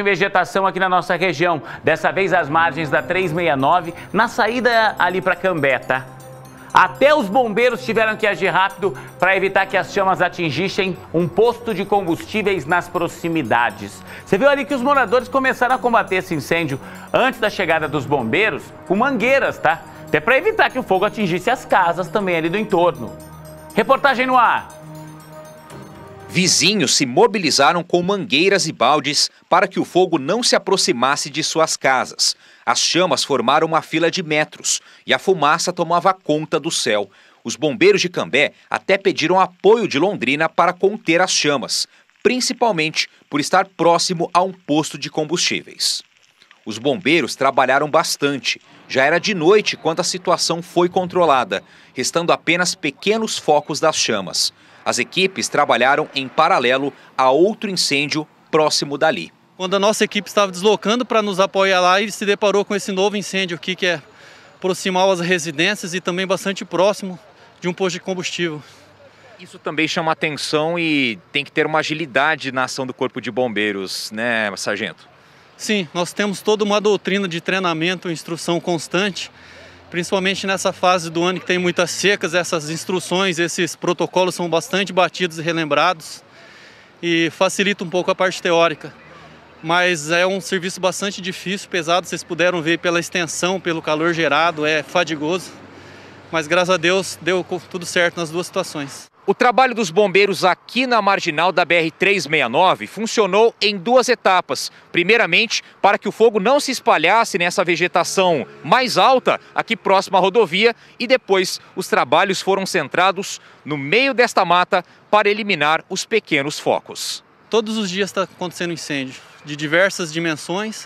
Vegetação aqui na nossa região, dessa vez às margens da 369, na saída ali para Cambé, tá? Até os bombeiros tiveram que agir rápido para evitar que as chamas atingissem um posto de combustíveis nas proximidades. Você viu ali que os moradores começaram a combater esse incêndio antes da chegada dos bombeiros com mangueiras, tá? Até para evitar que o fogo atingisse as casas também ali do entorno. Reportagem no ar. Vizinhos se mobilizaram com mangueiras e baldes para que o fogo não se aproximasse de suas casas. As chamas formaram uma fila de metros e a fumaça tomava conta do céu. Os bombeiros de Cambé até pediram apoio de Londrina para conter as chamas, principalmente por estar próximo a um posto de combustíveis. Os bombeiros trabalharam bastante. Já era de noite quando a situação foi controlada, restando apenas pequenos focos das chamas. As equipes trabalharam em paralelo a outro incêndio próximo dali. Quando a nossa equipe estava deslocando para nos apoiar lá, ele se deparou com esse novo incêndio aqui, que é proximal às residências e também bastante próximo de um posto de combustível. Isso também chama atenção e tem que ter uma agilidade na ação do Corpo de Bombeiros, né, sargento? Sim, nós temos toda uma doutrina de treinamento e instrução constante, principalmente nessa fase do ano que tem muitas secas. Essas instruções, esses protocolos são bastante batidos e relembrados e facilita um pouco a parte teórica. Mas é um serviço bastante difícil, pesado, vocês puderam ver pela extensão, pelo calor gerado, é fadigoso. Mas graças a Deus deu tudo certo nas duas situações. O trabalho dos bombeiros aqui na marginal da BR-369 funcionou em duas etapas. Primeiramente, para que o fogo não se espalhasse nessa vegetação mais alta, aqui próximo à rodovia, e depois os trabalhos foram centrados no meio desta mata para eliminar os pequenos focos. Todos os dias está acontecendo incêndio, de diversas dimensões.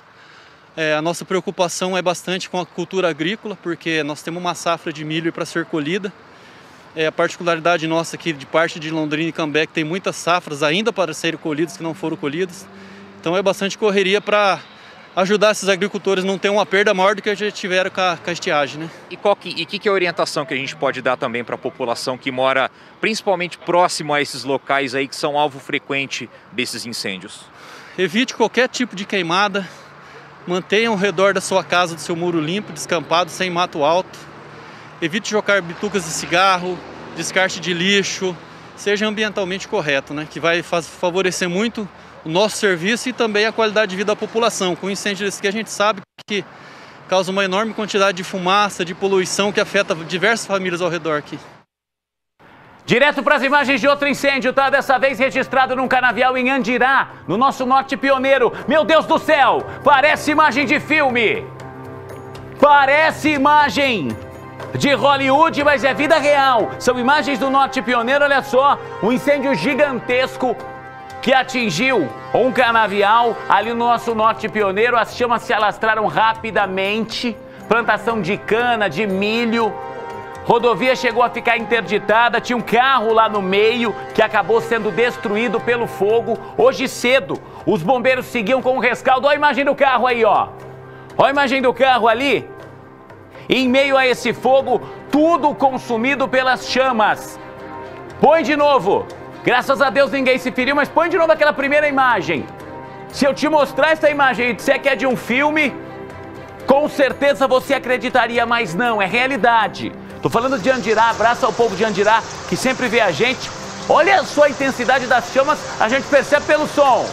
A nossa preocupação é bastante com a cultura agrícola, porque nós temos uma safra de milho para ser colhida. A particularidade nossa aqui de parte de Londrina e Cambé, que tem muitas safras ainda para serem colhidas, que não foram colhidas. Então é bastante correria para ajudar esses agricultores a não ter uma perda maior do que já tiveram com a estiagem, né? E que é a orientação que a gente pode dar também para a população que mora principalmente próximo a esses locais aí que são alvo frequente desses incêndios? Evite qualquer tipo de queimada, mantenha ao redor da sua casa, do seu muro limpo, descampado, sem mato alto. Evite jogar bitucas de cigarro, descarte de lixo, seja ambientalmente correto, né? Que vai favorecer muito o nosso serviço e também a qualidade de vida da população. Com incêndio desse que a gente sabe que causa uma enorme quantidade de fumaça, de poluição que afeta diversas famílias ao redor aqui. Direto para as imagens de outro incêndio, tá? Dessa vez registrado num canavial em Andirá, no nosso norte pioneiro. Meu Deus do céu, parece imagem de filme. Parece imagem de Hollywood, mas é vida real. São imagens do norte pioneiro, olha só. Um incêndio gigantesco que atingiu um canavial ali no nosso norte pioneiro. As chamas se alastraram rapidamente. Plantação de cana, de milho. Rodovia chegou a ficar interditada, tinha um carro lá no meio que acabou sendo destruído pelo fogo. Hoje cedo, os bombeiros seguiam com o rescaldo. Olha a imagem do carro aí, ó. Olha a imagem do carro ali. Em meio a esse fogo, tudo consumido pelas chamas. Põe de novo. Graças a Deus ninguém se feriu, mas põe de novo aquela primeira imagem. Se eu te mostrar essa imagem e disser que é de um filme, com certeza você acreditaria, mas não, é realidade. Tô falando de Andirá, abraço ao povo de Andirá, que sempre vê a gente. Olha só a intensidade das chamas, a gente percebe pelo som.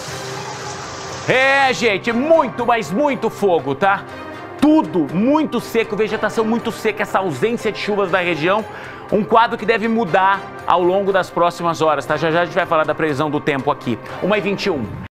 Gente, muito, mas muito fogo, tá? Tudo muito seco, vegetação muito seca, essa ausência de chuvas da região. Um quadro que deve mudar ao longo das próximas horas, tá? Já já a gente vai falar da previsão do tempo aqui. 1h21.